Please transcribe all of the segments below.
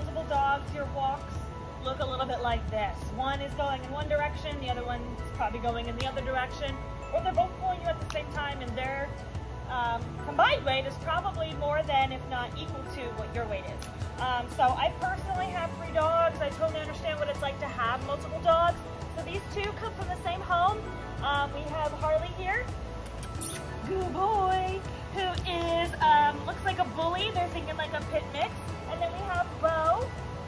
multiple dogs, your walks look a little bit like this. One is going in one direction, the other one is probably going in the other direction, or they're both pulling you at the same time, and their combined weight is probably more than, if not equal to, what your weight is. So I personally have 3 dogs. I totally understand what it's like to have multiple dogs. So these 2 come from the same home. We have Harley here, good boy, who is, looks like a bully. They're thinking like a pit mix. And then we have Bo,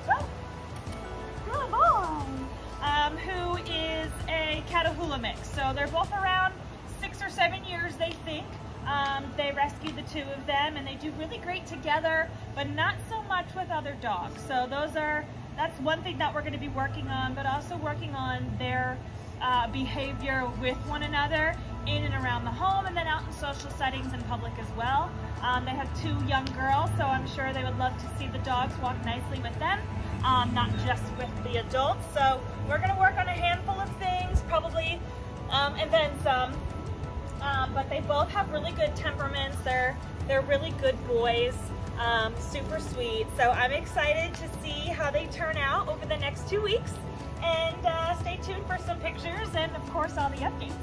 good boy, who is a Catahoula mix. So they're both around 6 or 7 years, they think. They rescued the 2 of them, and they do really great together, but not so much with other dogs. So that's one thing that we're going to be working on, but also working on their behavior with one another in and around the home, and then out in social settings in public as well. They have 2 young girls, so I'm sure they would love to see the dogs walk nicely with them, not just with the adults. So we're going to work on a handful of things, probably, and then some. But they both have really good temperaments. They're really good boys, super sweet. So I'm excited to see how they turn out over the next 2 weeks. And stay tuned for some pictures and, of course, all the updates.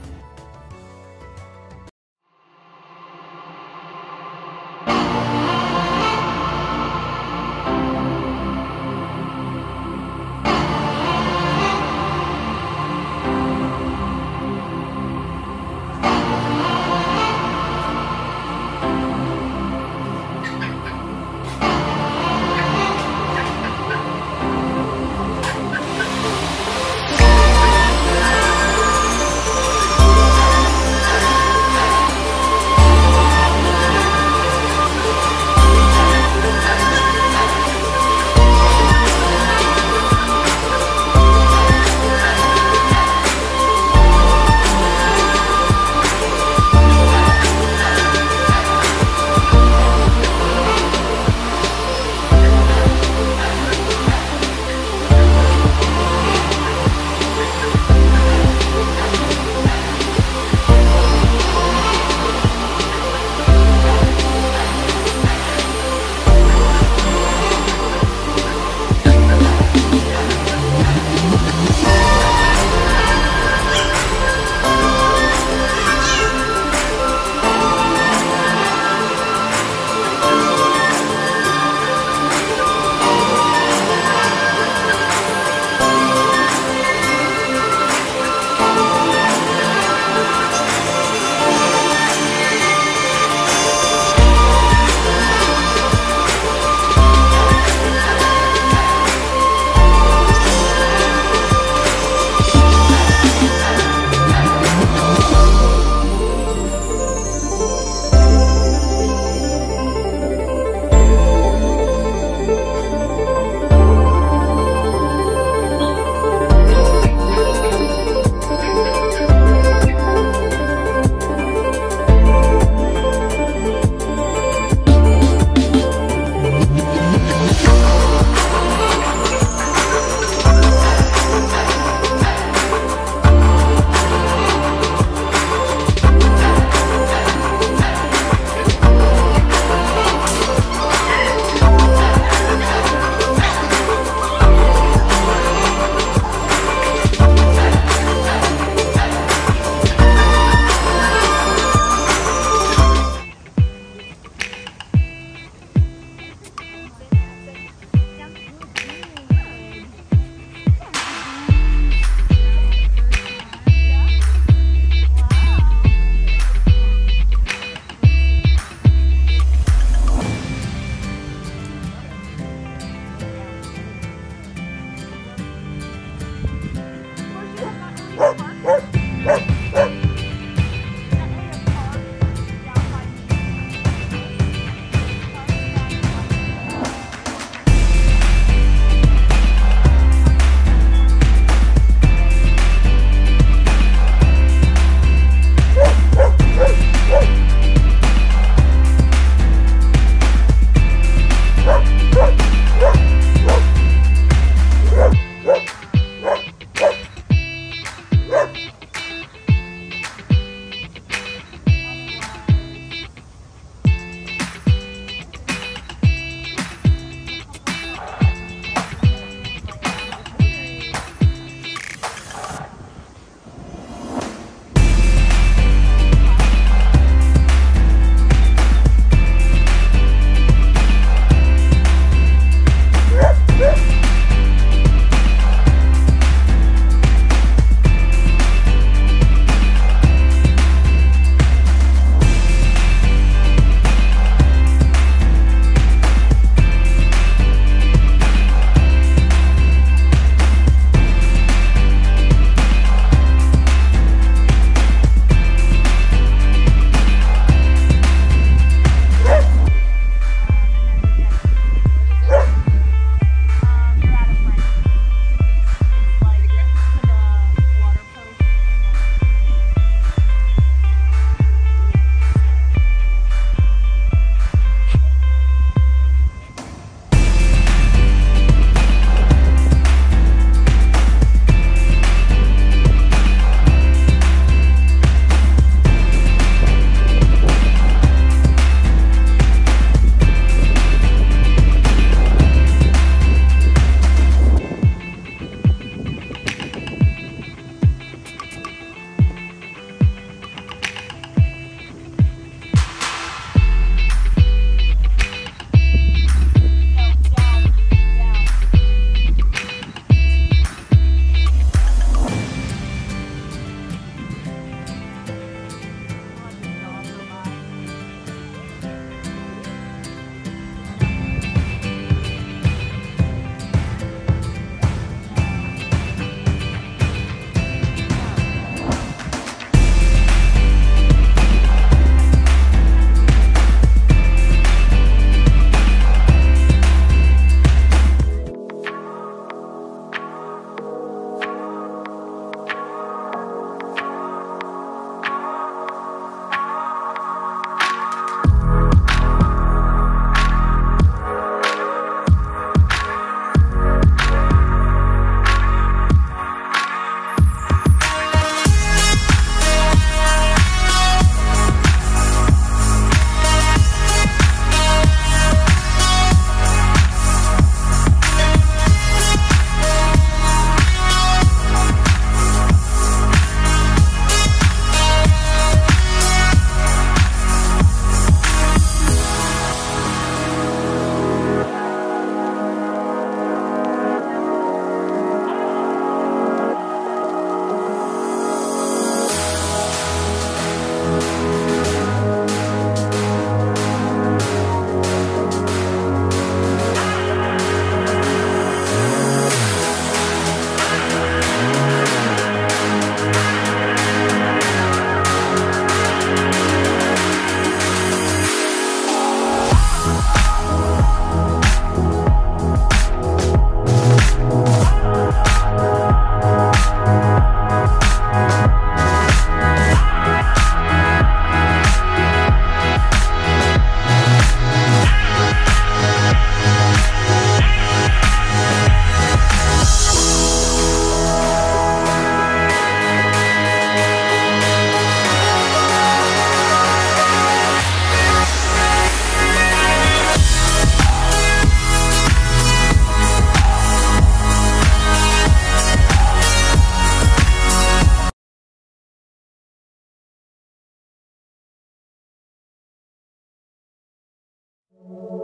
you.